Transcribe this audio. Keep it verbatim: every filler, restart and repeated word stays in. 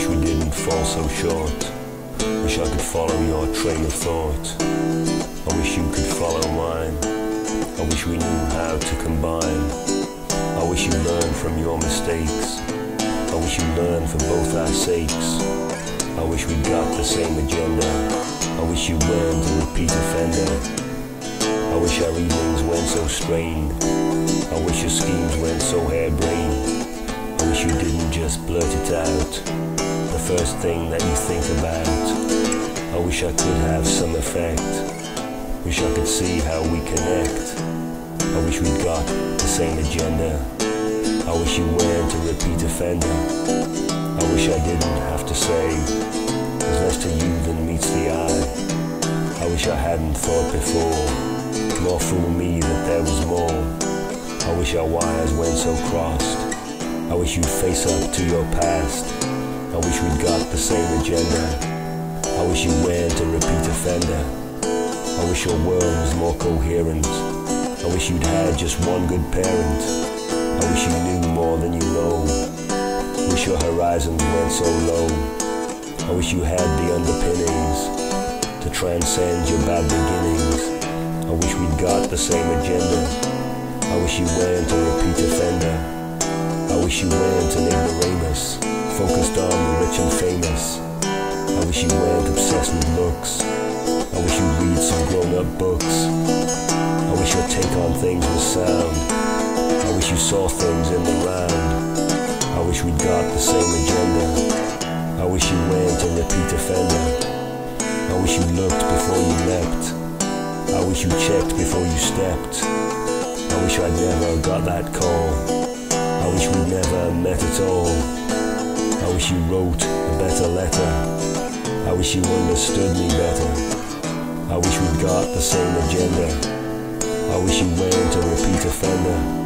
wish we didn't fall so short. Wish I could follow your train of thought. I wish you could follow mine. I wish we knew how to combine. I wish you learned from your mistakes. I wish you learned for both our sakes. I wish we got the same agenda. I wish you weren't a repeat offender. I wish our evenings weren't so strained. I wish your schemes weren't so harebrained. I wish you didn't just blurt it out, the first thing that you think about. I wish I could have some effect. Wish I could see how we connect. I wish we'd got the same agenda. I wish you weren't a repeat offender. I wish I didn't have to say there's less to you than meets the eye. I wish I hadn't thought before, nor fool me that there was more. I wish our wires weren't so crossed. I wish you'd face up to your past. I wish we'd got the same agenda. I wish you weren't a repeat offender. I wish your world was more coherent. I wish you'd had just one good parent. I wish you knew more than you know. Wish your horizons weren't so low. I wish you had the underpinnings to transcend your bad beginnings. I wish we'd got the same agenda. I wish you weren't a repeat offender. I wish you weren't an ignoramus, focused on the rich and famous. I wish you weren't obsessed with looks. I wish you'd read some grown-up books. I wish your take on things was sound. I wish you saw things in the round. I wish we'd got the same agenda. I wish you weren't a repeat offender. I wish you looked before you leapt. I wish you checked before you stepped. I wish I'd never got that call. I wish we'd never met at all. I wish you wrote a better letter. I wish you understood me better. I wish we'd got the same agenda. I wish you weren't a repeat offender.